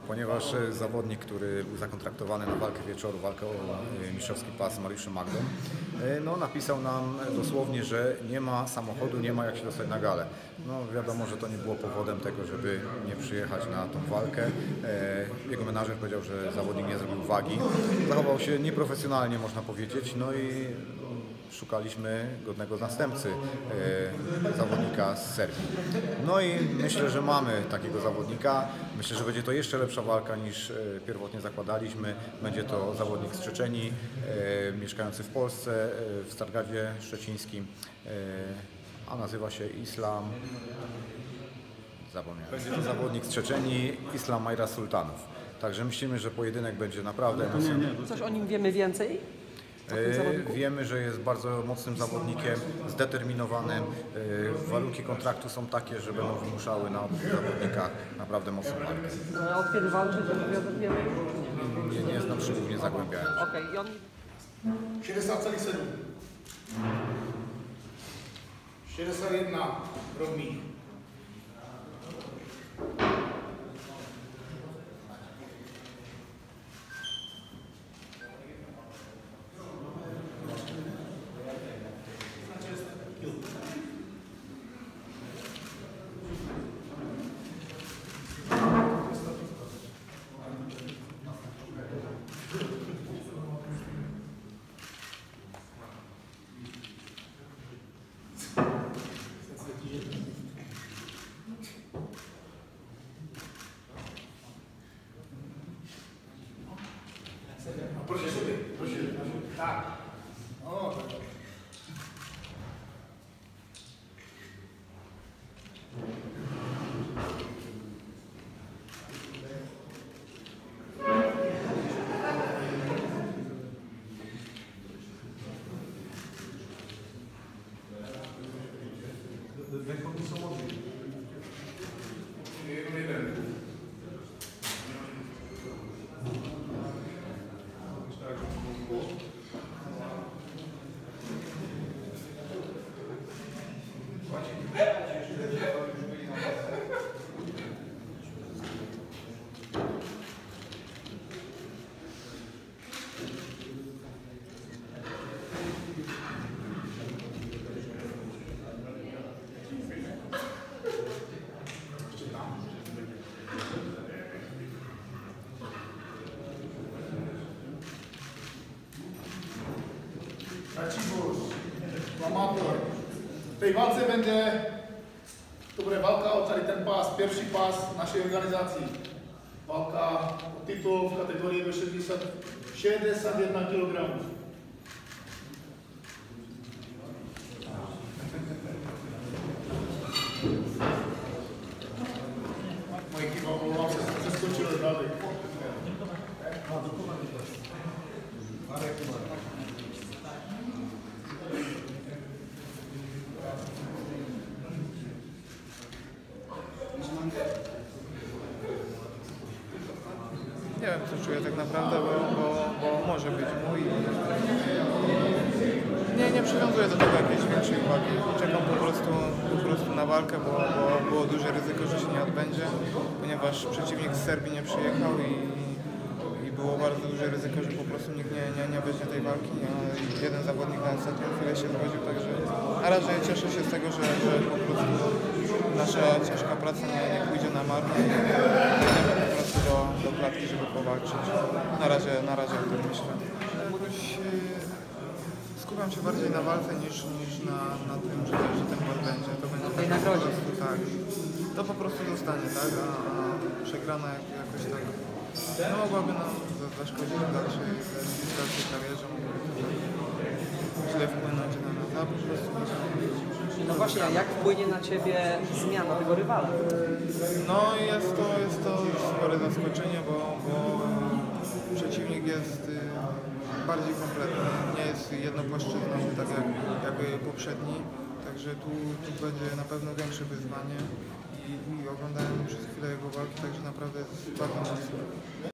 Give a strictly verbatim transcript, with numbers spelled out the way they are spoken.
ponieważ zawodnik, który był zakontraktowany na walkę wieczoru, walkę o mistrzowski pas z Mariuszem Magdą, no, napisał nam dosłownie, że nie ma samochodu, nie ma jak się dostać na galę. No, wiadomo, że to nie było powodem tego, żeby nie przyjechać na tą walkę. Jego menadżer powiedział, że zawodnik nie zrobił wagi. Zachował się nieprofesjonalnie, można powiedzieć. No i szukaliśmy godnego następcy e, zawodnika z Serbii. No i myślę, że mamy takiego zawodnika. Myślę, że będzie to jeszcze lepsza walka niż e, pierwotnie zakładaliśmy. Będzie to zawodnik z Czeczenii, e, mieszkający w Polsce, e, w Stargardzie Szczecińskim, e, a nazywa się Islam... Zapomniałem. Będzie to zawodnik z Czeczenii, Islam Majra Sultanów. Także myślimy, że pojedynek będzie naprawdę emocjonalny. Coś o nim wiemy więcej? Wiemy, że jest bardzo mocnym zawodnikiem, zdeterminowanym. Warunki kontraktu są takie, że będą wymuszały na obu zawodnikach naprawdę mocną walkę. A od kiedy walczy, to wiemy? Nie, nie znam szczegółów, nie zagłębiałem się. Okej, i on... sześćdziesiąt celých sedm. šedesát jedna rovných. Proszę sobie, proszę. Tak. O, tak. Węchowy są młodzi. Jeden, jeden. Racibus, amator. W tej walce będzie, to bude walka o tady ten pás, pierwszy pás naszej organizacji. Walka o tytuł w kategorii do šedesát jedna kilogramů. Moje chyba, omlouvám se, přeskočil dalej. Nie wiem, co czuję tak naprawdę, bo, bo, bo może być mój. Nie, nie przywiązuję do tego jakiejś większej uwagi. Czekam po prostu, po prostu na walkę, bo, bo było duże ryzyko, że się nie odbędzie, ponieważ przeciwnik z Serbii nie przyjechał i, i było bardzo duże ryzyko, że po prostu nikt nie, nie, nie weźmie tej walki. A jeden zawodnik na ostatnią chwilę się zgodził, także na razie cieszę się z tego, że, że po prostu nasza ciężka praca nie, nie pójdzie na marne. Po prostu do, do klatki, żeby powalczyć. Na razie, na razie o tym myślę. Jakoś, e, skupiam się bardziej na walce niż, niż na, na tym, że, że ten bal będzie. To będzie tej nagrodzie. Po prostu, tak. To po prostu zostanie, tak? A, a przegrana jak, jakoś tak no, mogłaby nam zaszkodzić w dalszej, w dalszej karierze. Źle wpłynąć na nas, a po prostu No właśnie, a jak wpłynie na Ciebie zmiana tego rywala? No jest to, jest to spore zaskoczenie, bo, bo przeciwnik jest bardziej kompletny, nie jest jednopłaszczyznowy, tak jak, jak poprzedni, także tu, tu będzie na pewno większe wyzwanie i, i oglądałem przez chwilę jego walki, także naprawdę jest bardzo mocno.